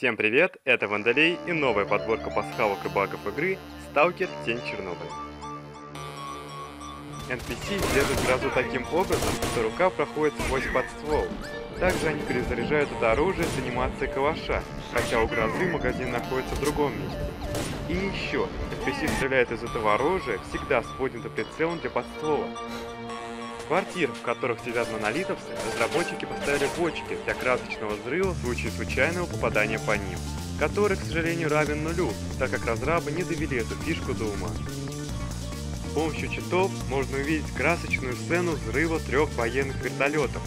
Всем привет, это Вандалей и новая подборка пасхалок и багов игры Сталкер Тень Чернобыля. NPC держат сразу таким образом, что рука проходит сквозь подствол. Также они перезаряжают это оружие с анимацией калаша, хотя у грозы магазин находится в другом месте. И еще, NPC стреляет из этого оружия всегда с поднятым прицелом для подствола. В квартирах, в которых сидят монолитовцы, разработчики поставили бочки для красочного взрыва в случае случайного попадания по ним, который, к сожалению, равен нулю, так как разрабы не довели эту фишку до ума. С помощью читов можно увидеть красочную сцену взрыва 3 военных вертолетов.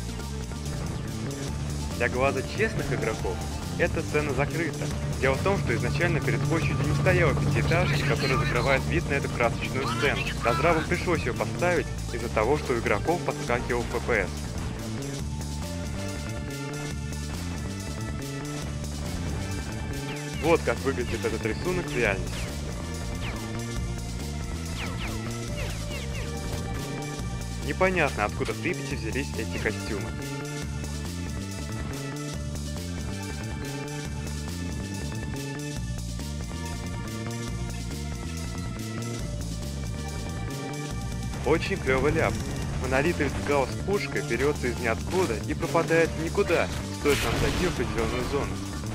Для глаза честных игроков эта сцена закрыта. Дело в том, что изначально перед площадью не стояла пятиэтажка, которая закрывает вид на эту красочную сцену. Разрабам пришлось ее поставить из-за того, что у игроков подскакивал FPS. Вот как выглядит этот рисунок в реальности. Непонятно, откуда в Припяти взялись эти костюмы. Очень клёвый ляп. Монолитовец Гаусс с пушкой берется из ниоткуда и пропадает в никуда, стоит нам зайти в определенную зону.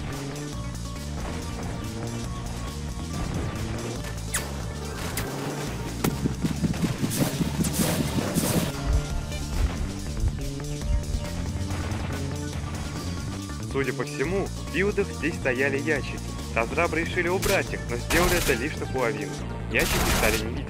Судя по всему, в билдах здесь стояли ящики. Разрабы решили убрать их, но сделали это лишь наполовину. Ящики стали невидимыми.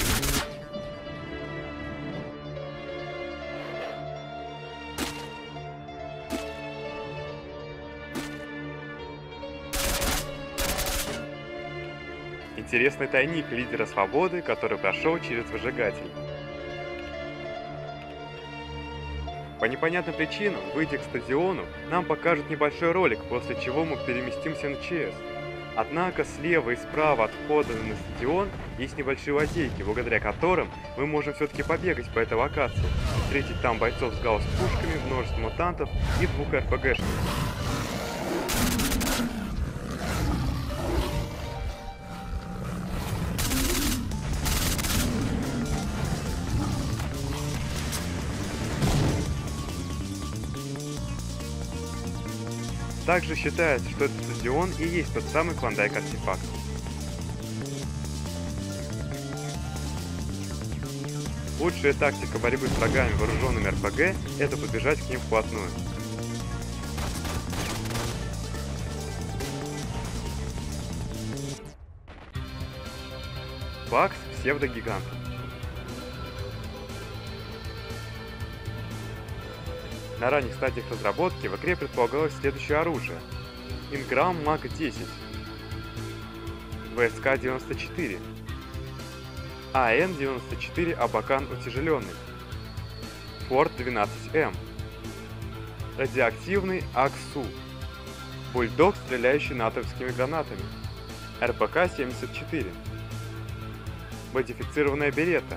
Интересный тайник лидера свободы, который прошел через выжигатель. По непонятным причинам, выйдя к стадиону, нам покажут небольшой ролик, после чего мы переместимся на ЧС. Однако слева и справа от входа на стадион есть небольшие лазейки, благодаря которым мы можем все-таки побегать по этой локации, встретить там бойцов с гаусс пушками, множество мутантов и 2 РПГшников. Также считается, что этот стадион и есть тот самый Клондайк-артефакт. Лучшая тактика борьбы с врагами, вооруженными РПГ, это подбежать к ним вплотную. Бакс — псевдогигант. На ранних стадиях разработки в игре предполагалось следующее оружие: Инграм МАК-10, ВСК-94, АН-94 Абакан утяжеленный, Форд-12М, радиоактивный АКСУ, Бульдог, стреляющий натовскими гранатами, РПК-74, модифицированная берета,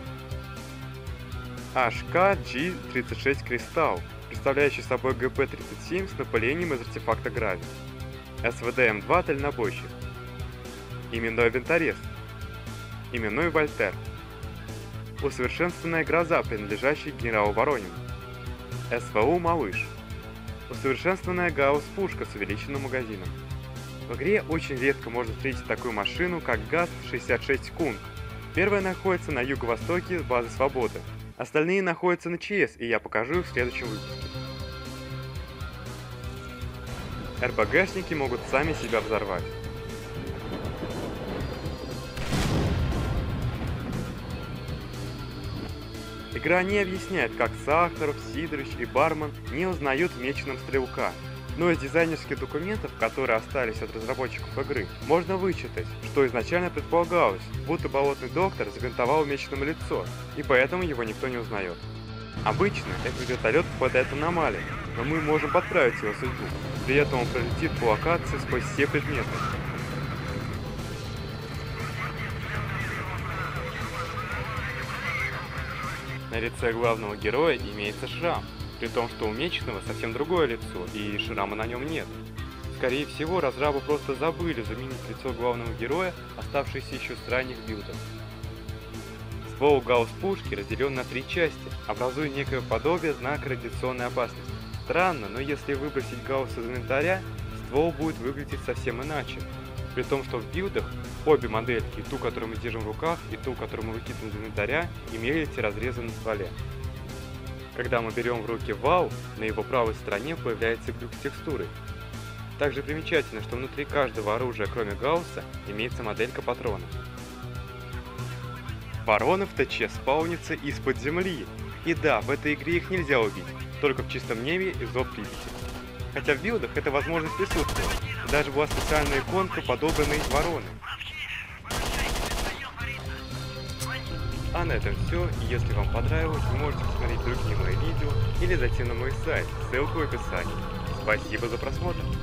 HK-G36 Кристалл, представляющий собой ГП-37 с напылением из артефакта Грави, СВД-М2 дальнобойщик, именной винторез, именной Вольтер, усовершенствованная гроза, принадлежащая генералу Воронину, СВУ Малыш, усовершенствованная гаусс-пушка с увеличенным магазином. В игре очень редко можно встретить такую машину, как ГАЗ-66 Кунг. Первая находится на юго-востоке базы Свободы. Остальные находятся на ЧС, и я покажу их в следующем выпуске. РПГшники могут сами себя взорвать. Игра не объясняет, как Сахаров, Сидорович и Барман не узнают в меченом стрелка. Но из дизайнерских документов, которые остались от разработчиков игры, можно вычитать, что изначально предполагалось, будто болотный доктор забинтовал меченому лицо, и поэтому его никто не узнает. Обычно этот вертолет попадает в аномалию, но мы можем подправить его судьбу, при этом он пролетит по локации сквозь все предметы. На лице главного героя имеется шрам, при том, что у Меченого совсем другое лицо, и шрама на нем нет. Скорее всего, разрабы просто забыли заменить лицо главного героя, оставшееся еще с ранних билдов. Ствол гаусс-пушки разделен на 3 части, образуя некое подобие знака радиационной опасности. Странно, но если выбросить гаусс из инвентаря, ствол будет выглядеть совсем иначе. При том, что в билдах обе модельки, и ту, которую мы держим в руках, и ту, которую мы выкидываем из инвентаря, имели эти разрезы на стволе. Когда мы берем в руки вал, на его правой стороне появляется глюк с текстурой. Также примечательно, что внутри каждого оружия, кроме гаусса, имеется моделька патронов. Вороны в ТЧ спаунятся из-под земли. И да, в этой игре их нельзя убить, только в чистом небе и зов Припяти. Хотя в билдах эта возможность присутствовала. Даже была специальная иконка, подобранная из вороны. А на этом все. И если вам понравилось, вы можете посмотреть другие мои видео или зайти на мой сайт, ссылка в описании. Спасибо за просмотр.